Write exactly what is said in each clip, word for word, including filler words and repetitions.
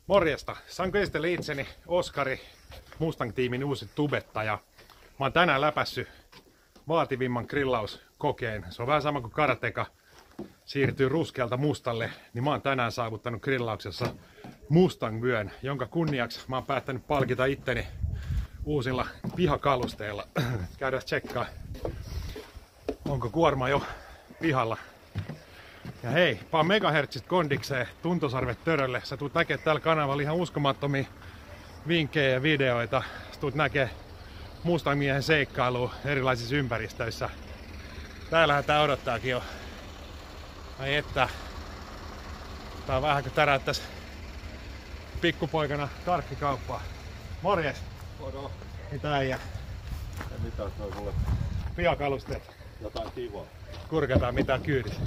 Morjesta! Saanko esitellä itseni Oskari, Mustang-tiimin uusi tubettaja. Mä oon tänään läpässyt vaativimman grillauskokeen. Se on vähän sama kuin karateka siirtyy ruskealta mustalle, niin mä oon tänään saavuttanut grillauksessa Mustang-vyön, jonka kunniaksi mä oon päättänyt palkita itteni uusilla pihakalusteilla. Käydään tsekkaa, onko kuorma jo pihalla. Ja hei, paan megahertsistä kondikseen, tuntosarvet törölle. Sä tulet näkemään tällä kanavalla ihan uskomattomia vinkkejä ja videoita. Sä tulet näkemään Mustang-miehen seikkailua erilaisissa ympäristöissä. Täällähän tää odottaakin jo. Ai että. Tää on vähän kuin täräyttäis pikkupoikana karkkikauppaa. Morjes! Moro. Mitä äijä? Ei mitään, se on sulle Pihakalusteet. jotain kivaa. Kurkataan mitään kyydissä.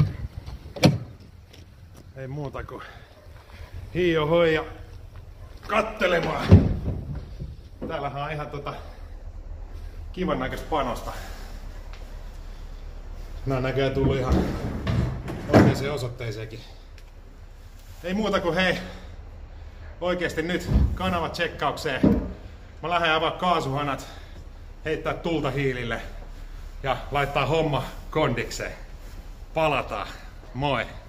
Ei muuta kuin hiio hoi ja kattelemaan. Täällähän on ihan tota kivan näköistä panosta. Nää on näköjään tullut ihan oikeeseen osoitteeseenkin. Ei muuta kuin hei, oikeesti nyt kanava tsekkaukseen. Mä lähden avaa kaasuhanat, heittää tulta hiilille ja laittaa homma kondikseen. Palataan. Moi!